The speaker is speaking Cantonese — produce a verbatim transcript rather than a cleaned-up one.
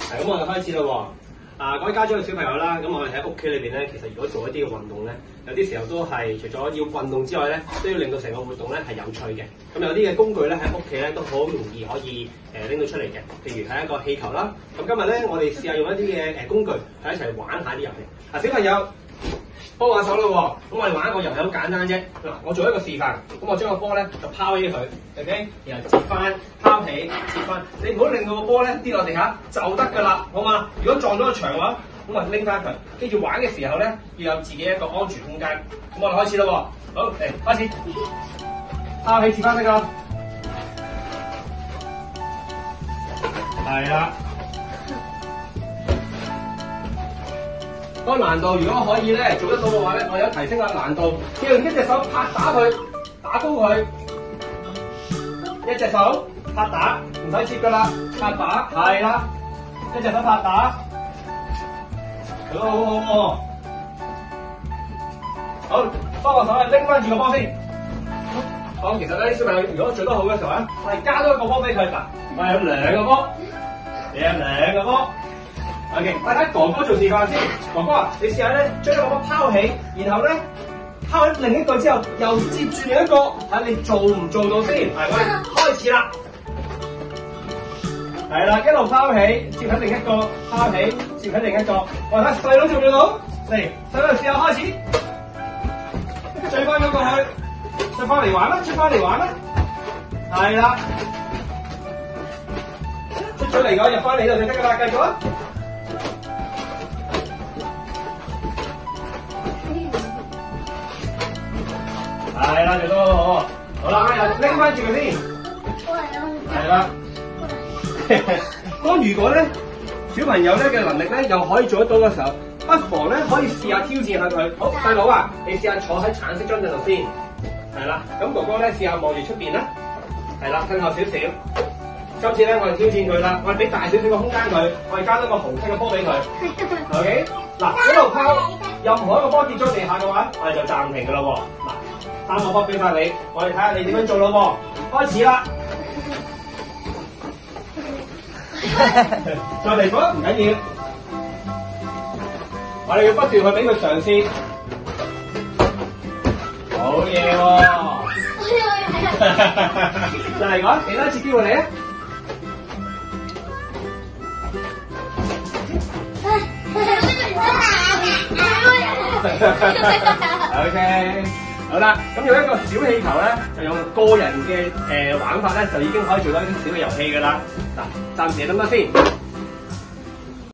咁我哋開始啦喎。啊，各位家長嘅小朋友啦，咁我哋喺屋企裏邊咧，其實如果做一啲嘅運動咧，有啲時候都係除咗要運動之外咧，都要令到成個活動咧係有趣嘅。咁有啲嘅工具咧喺屋企咧都好容易可以誒拎到出嚟嘅，譬如係一個氣球啦。咁今日咧，我哋試下用一啲嘅誒工具，喺一齊玩下啲遊戲。啊，小朋友幫我手啦喎，咁我哋玩一個遊戲好簡單啫。嗱，我做一個示範，咁我將個波咧就拋起佢 ，OK， 然後接翻，拋起，接翻。你唔好令到個波咧跌落地下就得㗎啦，好嘛？如果撞咗個牆嘅話，咁啊拎翻佢。記住玩嘅時候咧，要有自己一個安全空間。咁我哋開始啦喎，好嚟開始，拋起接翻得㗎。係啦。個難度如果可以咧做得到嘅話咧，我有提升下難度，要用一隻手拍打佢，打高佢，一隻手拍打，唔使接噶啦，拍打係啦，一隻手拍打，好好好好，好，幫個手咧拎翻住個波先。好，其實咧小朋友如果做得好嘅時候咧，我哋加多一個波俾佢嗱，我有兩個波，你有兩個波。OK， 我睇哥哥做示範先。哥哥啊，你試下咧，將一個波拋起，然後咧拋起另一個之後，又接住另一個，睇你做唔做到先。係，我哋開始啦。係啦，一路拋起，接喺另一個，拋起，接喺另一個。我哋睇細佬做唔做到？嚟，細佬試下開始。追翻嗰個去，出翻嚟玩啦，出翻嚟玩啦。係啦，出咗嚟嘅入翻嚟就得㗎啦，繼續啊！係啦，做得好好，好啦，又拎翻住佢先。係啦。當如果咧小朋友咧嘅能力咧又可以做得到嘅時候，不妨咧可以試下挑戰下佢。好，細佬啊，你試下坐喺橙色張凳度先。係啦，咁哥哥咧試下望住出邊啦。係啦，褪後少少。今次咧我哋挑戰佢啦，我哋俾大少少嘅空間佢，我哋加多個紅色嘅波俾佢。OK， 嗱，一路拋，任何一個波跌咗地下嘅話，我哋就暫停㗎啦喎。嗱。三個波俾晒你，我哋睇下你點樣做咯喎，開始啦！再嚟過唔緊要，我哋要不斷去俾佢嘗試，好嘢喎！再嚟講，幾多次機會你啊 ？OK。好啦，咁用一個小氣球咧，就用個人嘅誒、呃、玩法咧，就已經可以做到一啲小嘅遊戲㗎啦。嗱，暫時諗下先。